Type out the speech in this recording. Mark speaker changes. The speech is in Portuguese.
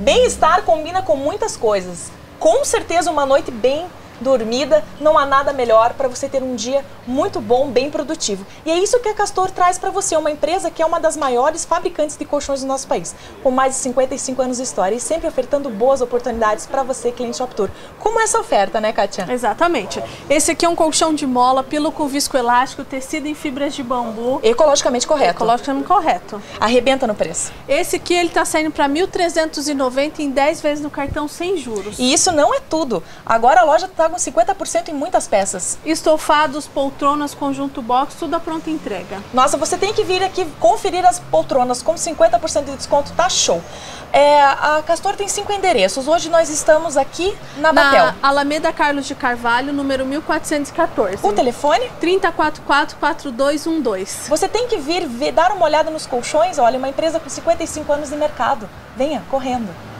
Speaker 1: Bem-estar combina com muitas coisas. Com certeza uma noite bem dormida, não há nada melhor para você ter um dia muito bom, bem produtivo. E é isso que a Castor traz para você, uma empresa que é uma das maiores fabricantes de colchões do nosso país, com mais de 55 anos de história e sempre ofertando boas oportunidades para você, cliente Shoptour. Como essa oferta, né, Kátia?
Speaker 2: Exatamente. Esse aqui é um colchão de mola, pilo com viscoelástico, tecido em fibras de bambu.
Speaker 1: Ecologicamente correto.
Speaker 2: Ecologicamente correto.
Speaker 1: Arrebenta no preço.
Speaker 2: Esse aqui ele tá saindo para R$ 1.390 em 10 vezes no cartão sem juros.
Speaker 1: E isso não é tudo. Agora a loja está com 50% em muitas peças.
Speaker 2: Estofados, poltronas, conjunto box, tudo à pronta entrega.
Speaker 1: Nossa, você tem que vir aqui conferir as poltronas com 50% de desconto, tá show. A Castor tem 5 endereços. Hoje nós estamos aqui na Batel.
Speaker 2: Na Alameda Carlos de Carvalho, número 1414.
Speaker 1: O telefone?
Speaker 2: 3044-4212.
Speaker 1: Você tem que vir dar uma olhada nos colchões. Olha, uma empresa com 55 anos de mercado. Venha, correndo.